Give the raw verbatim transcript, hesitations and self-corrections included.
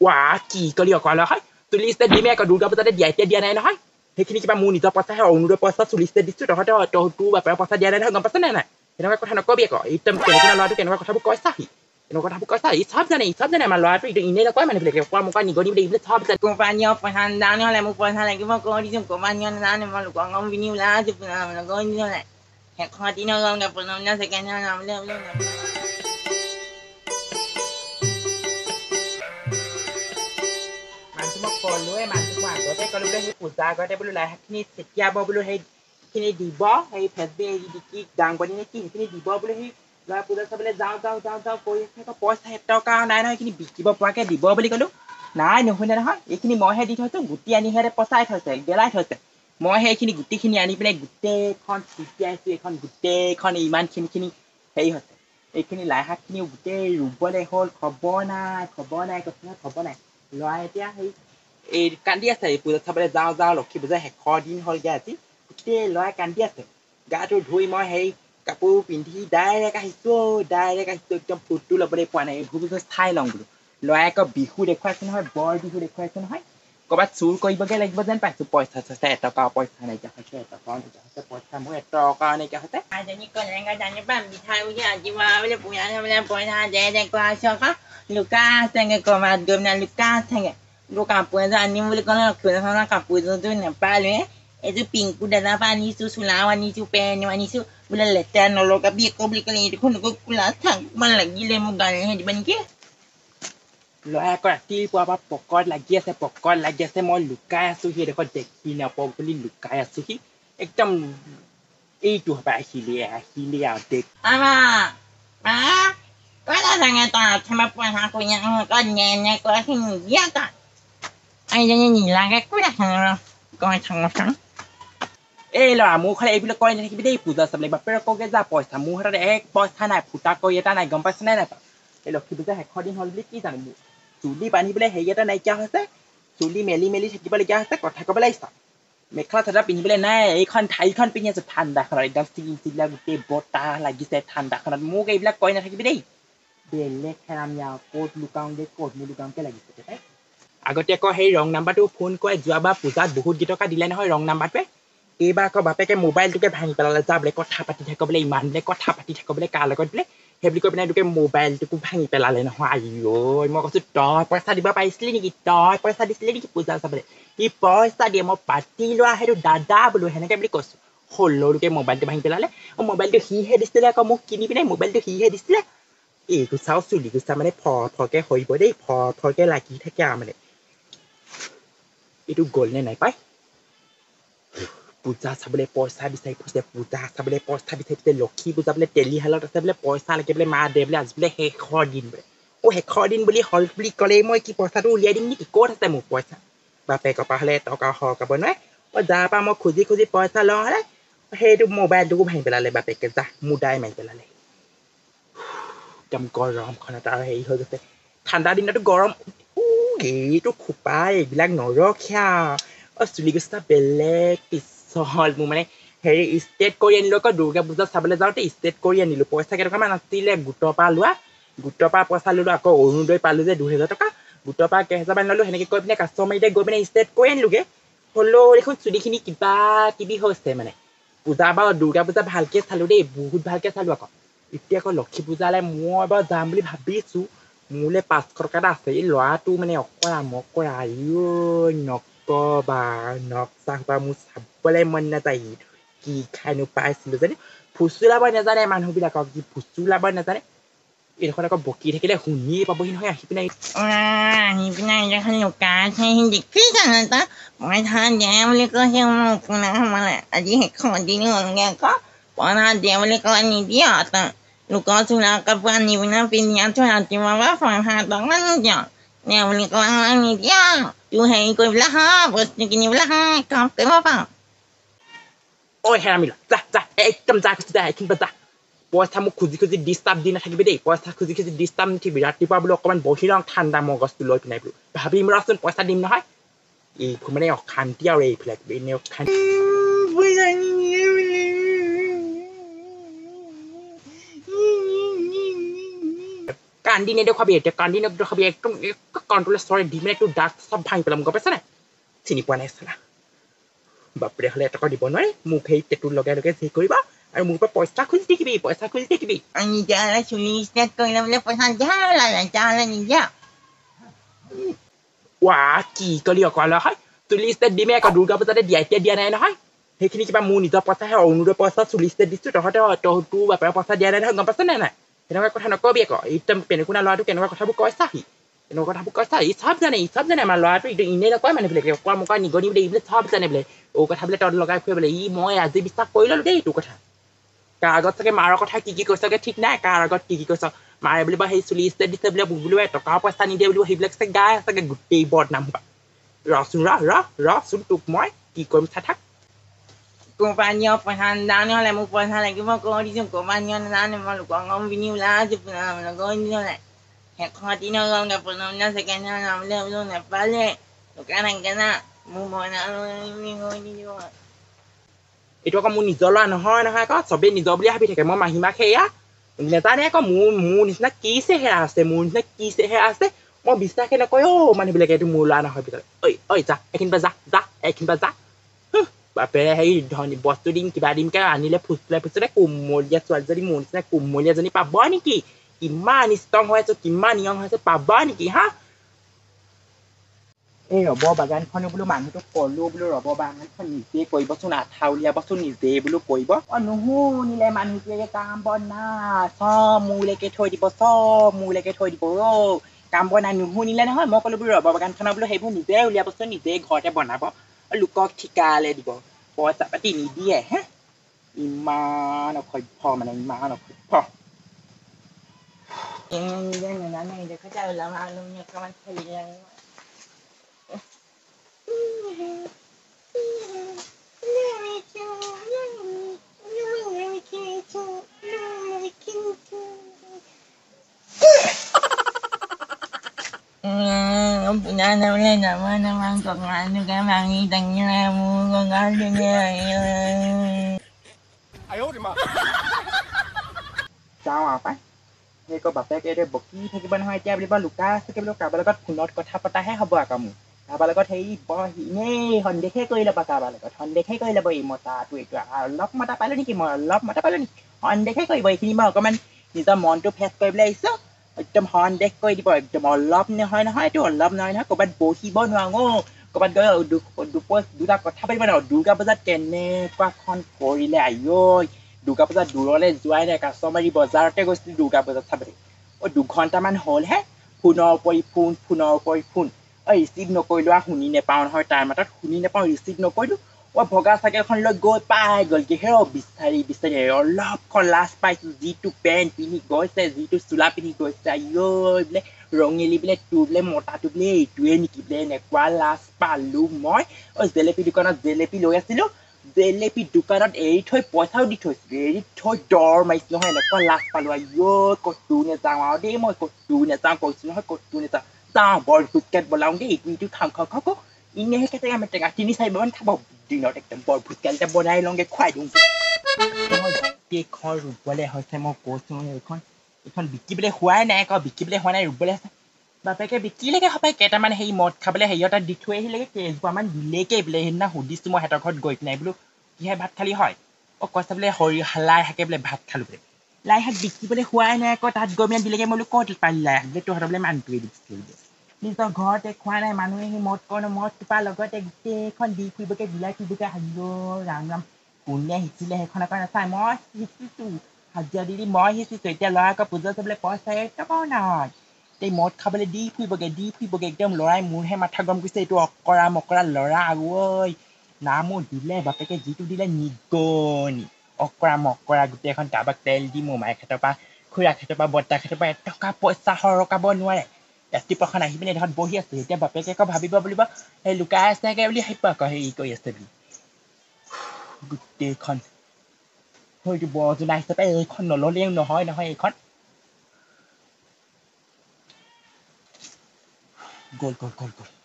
ว่ากี่ก็เรียกก่อนแล้วให้สุลิสเตดีแม่ก็ดูดับจะได้ใหญ่เดียนายนะให้เฮ้ยทีนี้จะมามูนี่จะภาษาให้เอาหนูด้วยภาษาสุลิสเตดิสุดเขาจะจะดูแบบภาษาเดียนายเท่ากับภาษาเนี่ยเห็นไหมก็ทำก็เบียกอ่ะไอ้เต็มเต็มคนละร้อยทุกคนว่าก็ทำก็ใส่เห็นไหมก็ทำก็ใส่ชอบจะไหนชอบจะไหนมาร้อยไปอีกอีนี่แล้วก็มันเป็นเรื่องความมันก็นี่ก็นี่ไม่ได้ชอบจะ Compañía Fernando le hemos puesto la que me conoce un compañero nada más lo que han venido la hace pero no lo conoce la que cuando no lo que por no se que no no no no มันจะมาก่อนเลยมันจะว่าตัวแต่ก็รู้ได้ให้ปู่ตาก็ได้บรรลุอะไรที่นี่เสร็จยาบ่บรรลุให้ที่นี่ดีบ่ให้แพทย์เบย์ดีกี่ดังกว่านี้กี่ที่นี่ดีบ่บรรลุให้แล้วปู่ตาสับเลยจ้าวจ้าวจ้าวจ้าวโกยให้ก็ปล่อยให้เต้าก้าวได้นะที่นี่บิกิบ่ปล่อยแค่ดีบ่บรรลุก็รู้নাই নহয় নহয় এইখিনি মই হে দি থৈছো গুটি আনি হেৰে পচাই থৈছে গেলাই থৈছে মই সেইখিনি গুটিখিনি আনি পেলাই গোটেইখন চিটিয়াইছো এখন গোটেইখন ইমানখিনি খিনি হেৰি হৈছে এইখিনি লাই শাকখিনি গোটেই ৰুবলৈ হ'ল খবৰ নাই খবৰ নাই কথা খবৰ নাই ল'ৰা এতিয়া সেই এই কান্দি আছে পূজা চাবলৈ যাওঁ যাওঁ লক্ষী পূজা শেষৰ দিন হ'লগৈ আজি গোটেই ল'ৰাই কান্দি আছে গাটো ধুই মই সেই কাপোৰ পিন্ধি ডাইৰেক্ট আহিছোঁ ডাইৰেক্ট আহিছোঁ একদম ফুটটো ল'বলৈ পোৱা নাই ভূ ঠাই লওঁ বোলো ল'ৰাই আকৌ বিহু দেখুৱাইছে নহয় বৰ বিহু দেখুৱাইছে নহয় ক'ৰবাত চুৰ কৰিবগৈ লাগিব যেন পাইছোঁ পইচা চইচা এটকা পইচা নাইকিয়া হৈছে এটকা নাইকিয়া হৈছে পইচা মোৰ এটকা নাইকিয়া হৈছে Adanya ko lang adanya pa bithay uya jiwa wala puya na wala po na dede ko asyo ka Lucas tenge ko madgom na Lucas tenge Luka po na ani wala ko na ko na ka po do na pale eto pinku dala pa ni su sulawa ni su penyo ani su wala letan no lo ka bi ko bli ko ni ko ko kula thang man lagi le mo gal he di ban ke ল'ৰাই আকৌ ৰাতিপুৱাৰ পৰা পকত লাগি আছে পকত লাগি আছে মই লুকাই আছোঁ সি দেখোন দেখি নাপাওঁ বুলি লুকাই আছোঁ সি একদম এইটো হ'ব আহিলে আহিলে আৰু দেখ ama ma wala tanga ta chama po na ko nya ko nya nya ko hin ya ta ai nya ni la ka ku da ha ko chang chang เอ้ล่ะมูเขาเลยพี่ละก้อยนี่ไม่ได้ปูจะสำเร็จแบบเปรี้ยวก็แค่จะปล่อยสามูเขาได้เอ็กปล่อยท่าไหนปูตาก้อยท่าไหนกำปั้นนั่นแหละเอ้หรอกคือจะให้ข้อดีฮอลลิกี้จังมูสูรีปานี่ไปเลยเฮียท่าไหนจ้าเหรอสูรีเมลี่เมลี่ที่ไปเลยจ้าเหรอก็ถ้าก็ไปเลยสักเมฆคลาสระปีนี้ไปเลยนะไอ้คนไทยคนเป็นยังจะทันได้ขนาดดังสิ่งสิ่งแล้วกูเตะบอตาลากิเซทันได้ขนาดมูก็อีพี่ละก้อยนี่ที่ไปได้เบลเล่แค่น้ำยาวโคตรลูกกางเด็กโคตรมูลูกกางแค่ลากิเซได้อากาศก็ให้รองนัมเบอร์ทูโฟนก็ไอ้จัวบ้าปูจัดบุหุดกิโตก็ดีเลยนะให้รองนัมเบอร์ไปএইবাৰ আকৌ বাপেকে মোবাইলটোকে ভাঙি পেলালে যা বোলে কথা পাতি থাক বোলে ইমান বোলে কথা পাতি থাক বোলে কাৰ লগত বোলে সেই বুলি কৈ পিনে তোকে মোবাইলটোকো ভাঙি পেলালে নহয় আইঐ মই কৈছোঁ তই পইচা দিব পাৰিছিলি নেকি তই পইচা দিছিলি নেকি পূজা চাবলৈ ই পইচা দিয়ে মই পাতি লোৱা সেইটো দাদা বোলো সেনেকৈ বুলি কৈছোঁ সৰুটোকে মোবাইলটো ভাঙি পেলালে অঁ মোবাইলটো সিহে দিছিলে আকৌ মোক কিনি পিনে মোবাইলটো সিহে দিছিলে এই গুচাও চুলি গুচা মানে ফৰ ফৰকৈ সৰিব দেই ফৰ ফৰকৈ লাগি থাকে আৰু মানে এইটো গ'লনে নাই পাই পূজা চাবলৈ পইচা বিচাৰি ফুৰিছে পূজা চাবলৈ পইচা বিচাৰি ফুৰিছে লক্ষী পূজা বোলে তেলিহালত আছে বোলে পইচা লাগে বোলে মা দে বোলে আজি বোলে শেষৰ দিন বোলে অ' শেষৰ দিন বুলি হল বুলি ক'লেই মই কি পইচাটো উলিয়াই দিম নেকি ক'ত আছে মোৰ পইচা বাপেকৰ পৰা হ'লে টকা সৰকাব নোৱাৰে অ' যাৰ পৰা মই খুজি খুজি পইচা লওঁ হ'লে সেইটো মোবাইলটোকো ভাঙি পেলালে বাপেকে যা মুদাই মাৰি পেলালে একদম গৰমখনত আৰু হেৰি হৈ গৈছে ঠাণ্ডা দিনতো গৰম এইটো খোপাই এইবিলাক নৰখীয়া অ' চুলি গুচা বেলেগ পিছ হল মোৰ মানে হেৰি ষ্টেট কৰি আনিলোঁ আকৌ দুৰ্গা পূজা চাবলৈ যাওঁতে ষ্টেট কৰি আনিলোঁ পইচা কেইটকামান আছিলে গোটৰ পৰা লোৱা গোটৰ পৰা পইচা ল'লোঁ আকৌ অৰুণোদয় পালোঁ যে দুহেজাৰ টকা গোটৰ পৰা কেইহেজাৰমান ল'লোঁ সেনেকৈ কৈ পিনে কাষ্টমাৰীতে গৈ পিনে ষ্টেট কৰি আনিলোঁগৈ হ'লেও দেখোন চুলিখিনি কিবা কিবি হৈছে মানে পূজা বাৰু দুৰ্গা পূজা ভালকৈ চালোঁ দেই বহুত ভালকৈ চালোঁ আকৌ এতিয়া আকৌ লক্ষী পূজালৈ মই বাৰু যাম বুলি ভাবিছোঁ মোলৈ পাঁচশ টকা এটা আছে এই ল'ৰাটো মানে অকৰা মকৰা আইঐ নকবা নকচা মোৰ চাবলৈ মন নাযায় কি খাইনো পাইছিলোঁ জানে ফুচুলাব নাজানে মানুহবিলাকক কি ফুচুলাব নাজানে এইডোখৰত আকৌ বকি থাকিলে শুনিয়ে পাবহি নহয় আহি পিনে ahi pina ya Lucas hindi kita nata mai than dia boleh ko he mo puna mala aji he ko dini ngya ka pana dia boleh ko ni dia ta Lucas suna ka pani bina pinya tu ati mama fa ha tangan dia dia boleh ko ni dia tu he ko belah ha bos ni kini belah ha ka ke apa โอ้ยแฮมิล่ะจ้ะจ้ะเอ๊ะจำจ้าก็จะให้ขึ้นไปจ้ะปอยทำมุกคุจิคุจิดิสตับดีนะทักไปได้ปอยทำคุจิคุจิดิสตับที่วิรัติป้าบุลก็มันบอกที่ร่างทันดามองก็สุดเลยเป็นไงบุลแบบพี่มรัสนปอยทำดิมนะฮะอีผมไม่ได้ออกคันเที่ยวเลยเพลกเป็นแนวคันกา কান্দি নেদেখুৱাবি এতিয়া কান্দি নেদেখুৱাবি একদম control ষ্টৰে দি মানে একদম দাঁত চব ভাঙি পেলাম গম পাইছ নাই চিনি পোৱা নাই চালা বাপৰে হ'লে এটকা দিব নোৱাৰে মোক সেই টেটুৰ লগাই লগাই যি কৰিবা আৰু মোৰ পৰা পইচা খুজি থাকিবি পইচা খুজি থাকিবি নিজে চুলি ষ্টেট কৰিলে বোলে পইচা দিয়া লাগে তাহলে নিজে ৱা কি কলি অকলে হয় চুলি ষ্টেট দিমে আকৌ দুৰ্গা পূজাতে দিয়া এতিয়া দিয়া নাই নহয় সেইখিনি কিবা মোৰ নিজৰ পইচাহে অৰুণোদয় পইচা চুলি ষ্টেট দিছোঁ তহঁতে তোৰ বাপেৰ পইচা দিয়া নাই নহয় গম পাইছ নাই নাই তেনেকুৱা কথা নকবি আকৌ একদম পেনুকুনা ল'ৰাটো কেনেকুৱা কথাবোৰ কৈছাহি এনেকুৱা কথাবোৰ কৈছা ই চব জানে ই চব জানে আমাৰ ল'ৰাটো এনেই নকয় মানুহবিলাকে অকৰা মকৰা নিগনি বোলে এইবিলাক চব জানে বোলে অ কথা বোলে তহঁত লগাই ফুৰে বোলে ই মই আজি বিশ্বাস কৰি ল'লো দেই এইটো কথা কাৰ আগত চাগে মাৰৰ কথা কি কি কৈছগে ঠিক নাই কাৰ আগত কি কি কৈছ মাৰে বুলিব সেই চুলি ষ্টেট দিছে বোলে বুলিব টকা পইচা নিদিয়ে বুলিব সেইবিলাক চাগে গাই চাগে গোটেই বদনাম হোপা ৰচোন ৰ ৰ ৰচোন তোক মই কি কৰিম চাই থাক কোম্পানীৰ পইচা নাজানো হ'লে মোক পইচা লাগিব কৈ দিছোঁ কোম্পানীয়ে নাজানো মই লোকৰ গম পিনি ওলাই আছোঁ পোনাবলৈ কৈ দিছোঁ নাই শেষৰ দিনৰ গমগৈ প্ৰথম দিনা ছেকেণ্ড দিনা যাবলৈ বোলো নেপালে লোকে নাগে না মোৰ মইনা বুলি কৈ দিছোঁ এইটো আকৌ মোৰ নিজৰ ল'ৰা নহয় নহয় আকৌ চবেই নিজৰ বুলি ভাবি থাকে মই মাহীমাক সেয়া নেজানে আকৌ মোৰ মোৰ নিচিনা কি চেহেৰা আছে মোৰ নিচিনা কি চেহেৰা আছে মই বিশ্বাসে নকৰে অ মানুহবিলাকে এইটো মোৰ ল'ৰা নহয় বুলি ঐ ঐ যা এইখিনিৰ পৰা যা যা এইখিনিৰ পৰা যা বাপেৰে হেৰি ধনী বস্তু দিম কিবা দিমকে আনিলে ফুচফুলাই ফুচফুলাই কোমলীয়া ছোৱালীজনী মোৰ নিচিনা কোমলীয়াজনী পাব নেকি কিমান ষ্ট্ৰং হৈ আছো কিমান য়ং হৈ আছো পাবা নেকি হা এই ৰবৰ বাগানখনো বোলো মানুহটোক ক'লো বোলো ৰবৰ বাগানখন নিজে কৰিবচোন আঠা উলিয়াবচোন নিজে বোলো কৰিব অ নুশুনিলে মানুহটোৱে কাম বন নাই চব মোলৈকে থৈ দিব চব মোলৈকে থৈ দিব অ কাম বন নাই নুশুনিলে নহয় মই ক'লো বোলো ৰবৰ বাগানখনৰ বোলো সেইবোৰ নিজে উলিয়াবচোন নিজে ঘৰতে বনাব লোকক ঠিকালে দিব পইচা পাতি নিদিয়ে হে ইমান অসভ্য মানে ইমান অসভ্য নিজে নাজানে দেখোঁতে ওলাম আৰু অকণমান খেলি punya boleh nama nama kau ngadu kan mangi tanya mu kau ngadu ni ayo di mah যাওঁ আৰু পাই সেই আকৌ বাপেকে এতিয়া বকি থাকিব নহয় এতিয়া বুলিব লুকাই আছে বোলো কাৰোবাৰ লগত ফোনত কথা পতাহে হ'ব আকৌ মোৰ কাৰোবাৰ লগত হেৰি বৰ এনেই সন্দেহে কৰি ল'ব কাৰোবাৰ লগত সন্দেহে কৰি ল'ব এই মতাটো এইটো অলপ মতা পালোঁ নেকি মই অলপ মতা পালোঁ নেকি সন্দেহে কৰিব এইখিনি মই অকণমান নিজৰ মনটো ফ্ৰেছ কৰিবলৈ আহিছোঁ একদম সন্দেহ কৰি দিব একদম অলপ নহয় নহয় এইটো অলপ নহয় নহয় ক'ৰবাত বহিব নোৱাৰো ক'ৰবাত গৈ দুপৰ দুটা কথা পাতিব নোৱাৰো দুৰ্গা পূজাত কেনেকুৱাখন কৰিলে আঐ দুৰ্গা পূজাত দূৰলৈ যোৱাই নাই কাছমাৰী বজাৰতে গৈছিলোঁ দুৰ্গা পূজাত চাবলৈ অ দুঘণ্টামান হ'লহে ফোনৰ উপৰি ফোন ফোনৰ উপৰি ফোন অ ৰিচিভ নকৰিলোঁ আৰু শুনি নেপাওঁ নহয় তাৰ মাতত শুনি নেপাওঁ ৰিচিভ নকৰিলোঁ অ ভগা চাইকেলখন লৈ গৈ পাই গ'লগৈ হে বিচাৰি বিচাৰি অলপখন লাজ পাইছোঁ যিটো পেণ্ট পিন্ধি গৈছে যিটো চোলা পিন্ধি গৈছে আঐ বোলে ৰঙেলী বোলে তোৰ বোলে মতাটো বোলে এইটোৱে নেকি বোলে এনেকুৱা লাজ পালোঁ মই অ জেলেপী দোকানত জেলেপী লৈ আছিলোঁ জেলেপী দোকানত এৰি থৈ পইচাও দি থৈছিলোঁ এৰি থৈ দৰ মাৰিছোঁ নহয় এনেকুৱা লাজ পালোঁ আঐ ক'তো নেযাওঁ আৰু দেই মই ক'তো নেযাওঁ কৈছোঁ নহয় ক'তো নেযাওঁ যাওঁ বৰ ভোজকেট বনাওঁ দেই ইটো ইটো খাওঁ খাওঁ খাওঁ খাওঁ এনেহে কেটেঙা মেটেঙা তিনি চাৰিবাৰমান খাব দিনত একদম বৰ ভোজকেট এটা বনাই লওঁগৈ খুৱাই দিওঁগৈ গোটেইখন ৰুবলৈ হৈছে মই কৈছোঁ এইখন এইখন বিকিবলৈ হোৱাই নাই আকৌ বিকিবলৈ হোৱা নাই ৰুবলৈ আছে বাপেকে বিকিলেগে সপাই কেইটামান সেই মদ খাবলৈ হেৰি এটা দি থৈ আহিলেগৈ কেইজোপামান দিলেগৈ বোলে সেইদিনা সুধিছোঁ মই সিহঁতৰ ঘৰত গৈ পিনে বোলো কিহে ভাত খালি হয় অ কৈছে বোলে সৰি লাই শাকে বোলে ভাত খালোঁ বোলে লাই শাক বিকিবলৈ হোৱাই নাই আকৌ তাত গৈ পিনে দিলেগৈ মই বোলো ক'ত পালি লাই শাক বোলে তহঁতৰ বোলে মানুহটোৱে দিছিলে বোলে নিজৰ ঘৰতে খোৱা নাই মানুহে সি মদ কৰে মদ টোপাৰ লগতে গোটেইখন দি ফুৰিবগৈ বিলাই ফুৰিবগৈ আইঅ ৰাম ৰাম কোনে শিকিলে সেইখন আকৌ নাচায় মই শিকিছোঁ হাজিৰা দি দি মই শিকিছোঁ এতিয়া ল'ৰা আকৌ পূজা চাবলৈ পইচা এটকাও নাই এই মদ খাবলৈ দি ফুৰিবগৈ দি ফুৰিবগৈ একদম ল'ৰাই মোৰহে মাথা গৰম কৰিছে এইটো অকৰা মকৰা ল'ৰা ঐ নামো দিলে বাপেকে যিটো দিলে নিগনি অকৰা মকৰা গোটেইখন কাৰোবাক তেল দি মোমাই খেতৰ পৰা খুৰা খেতৰ পৰা বৰ্তা খেতৰ পৰা এটকা পইচা সৰকাব নোৱাৰে ৰাতিপুৱাখন আহি পিনে এডোখৰত বহি আছে এতিয়া বাপেকে আকৌ ভাবিব বুলিব সেই লুকাই আছেগে বুলি ভাবিব আকৌ হেৰি কৰি আছে বুলি গোটেইখন হয়তো বৰজনা হিচাপে এইখন নল'লেও নহয় নহয় এইখন গ'ল গ'ল গ'ল গ'ল